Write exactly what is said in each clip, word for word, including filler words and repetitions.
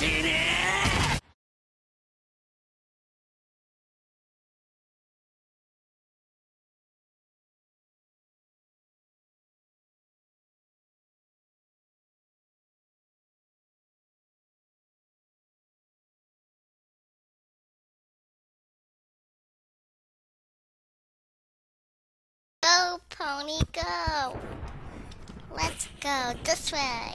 Go, pony, go! Let's go this way.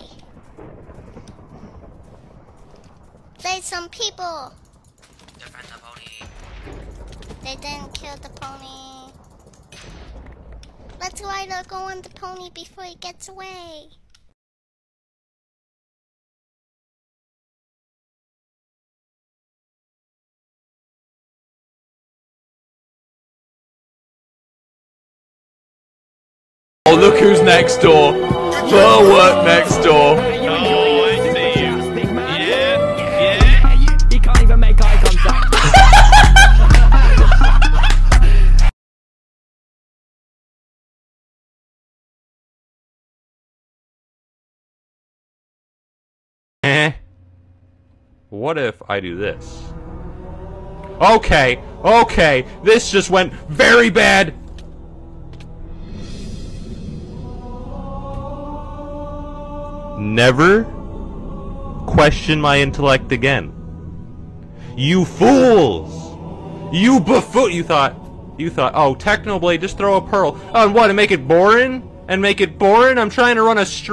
There's some people. Defend the pony. They didn't kill the pony. Let's ride or go on the pony before he gets away. Oh, look who's next door. Bulwark next door. Oh, I see you. Yeah, yeah. He can't even make eye contact. Eh? What if I do this? Okay, okay, this just went very bad. Never question my intellect again. You fools! You buffoon! You thought, you thought, oh, Technoblade, just throw a pearl. Oh, and what, and make it boring? And make it boring? I'm trying to run a stream.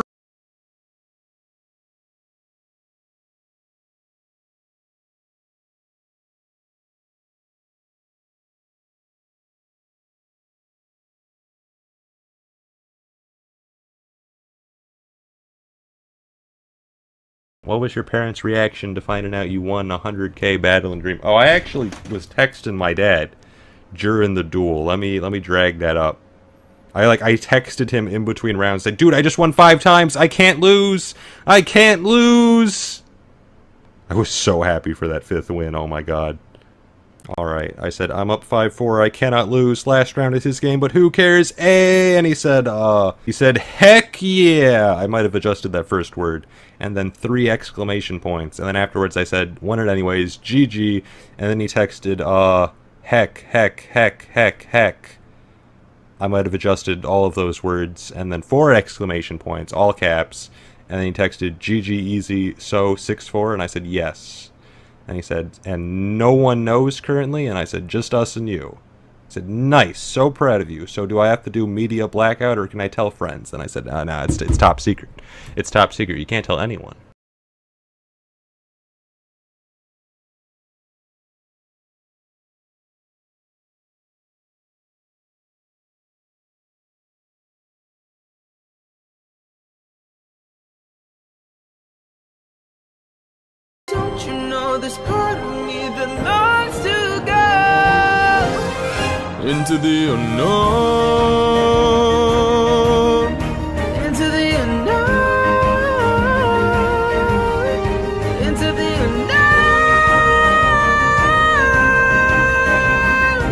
What was your parents' reaction to finding out you won a hundred K Battle and Dream? Oh, I actually was texting my dad during the duel. Let me let me drag that up. I like I texted him in between rounds, said, "Dude, I just won five times. I can't lose. I can't lose." I was so happy for that fifth win. Oh my god. All right, I said, "I'm up five four. I cannot lose. Last round is his game, but who cares?" Eh, and he said, uh, he said, "Heck yeah!" I might have adjusted that first word, and then three exclamation points, and then afterwards I said, "Won it anyways, G G," and then he texted, uh, "Heck, heck, heck, heck, heck." I might have adjusted all of those words, and then four exclamation points, all caps, and then he texted, "G G easy, so six four," and I said, "Yes." And he said, "And no one knows currently?" And I said, "Just us and you." He said, "Nice, so proud of you. So do I have to do media blackout or can I tell friends?" And I said, "No, no, it's, it's top secret. It's top secret. You can't tell anyone." Don't you know there's part of me that longs to go Into the unknown. into the unknown, into the unknown.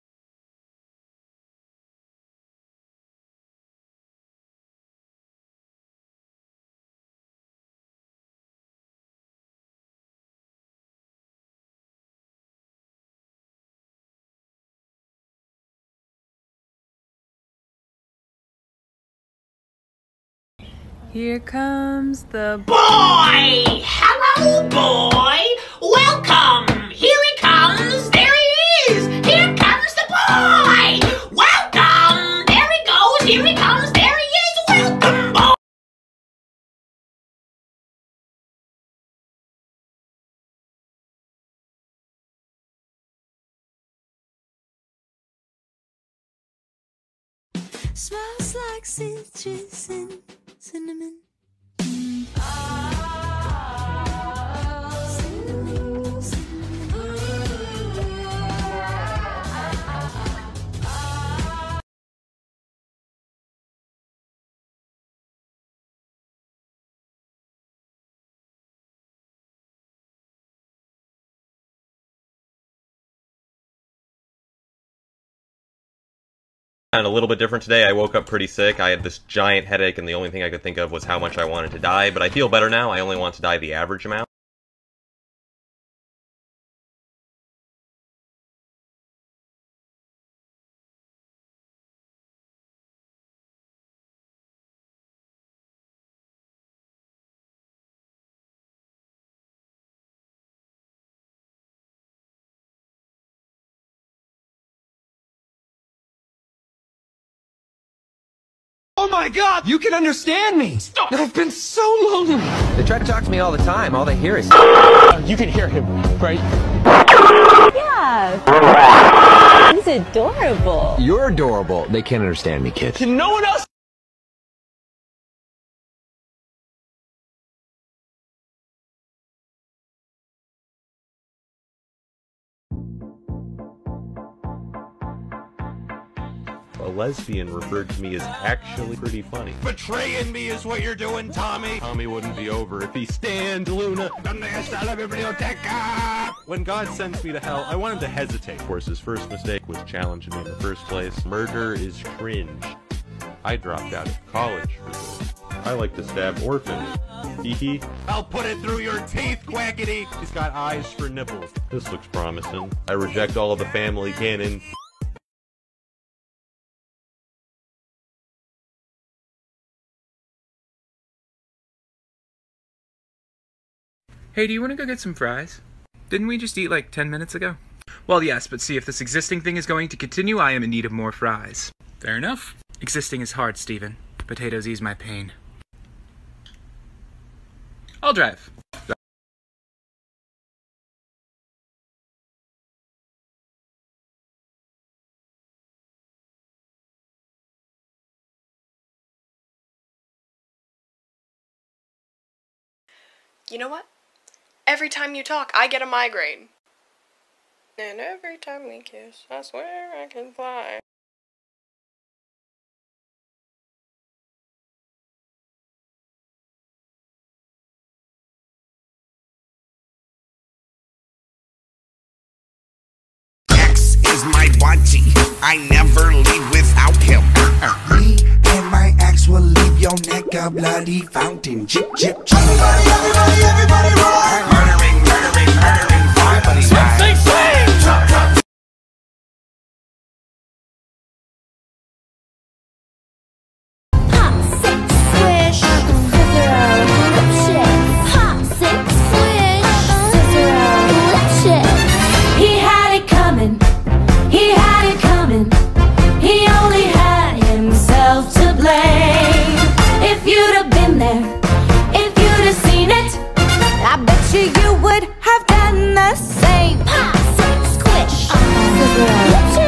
Here comes the Boy! Hello, boy! Welcome! Here he comes! There he is! Here comes the boy! Welcome! There he goes! Here he comes! There he is! Welcome, boy! Smells like citrus and cinnamon. Cinnamon, And a little bit different today. I woke up pretty sick. I had this giant headache and the only thing I could think of was how much I wanted to die, but I feel better now. I only want to die the average amount. Oh my god, you can understand me! Stop! I've been so lonely! They try to talk to me all the time, all they hear is... You can hear him, right? Yeah! He's adorable. You're adorable. They can't understand me, kid. Can no one else... A lesbian referred to me as actually pretty funny. Betraying me is what you're doing, Tommy. Tommy wouldn't be over if he stand, Luna. When God sends me to hell, I want him to hesitate. Of course, his first mistake was challenging me in the first place. Murder is cringe. I dropped out of college for this. I like to stab orphans. Hee hee. I'll put it through your teeth, quackity. He's got eyes for nipples. This looks promising. I reject all of the family canon. Hey, do you want to go get some fries? Didn't we just eat like ten minutes ago? Well, yes, but see, if this existing thing is going to continue, I am in need of more fries. Fair enough. Existing is hard, Steven. Potatoes ease my pain. I'll drive. You know what? Every time you talk, I get a migraine. And every time we kiss, I swear I can fly. X is my budgie. I never leave without him. Me and my ex will leave your neck a bloody fountain. Chip, chip, chip. Everybody, everybody, everybody, rock. Murdering, murdering, murdering. Everybody, swing, swing, swing. Drop, drop. Hot six swish, scissor, lip shit. Hot six swish, scissor, lip shit. He had it coming. He had it coming. He only had himself to blame. If you'd have been there, if you'd have seen it, I bet you you would have done the same. Pop, six, squish, scissor, lip shit.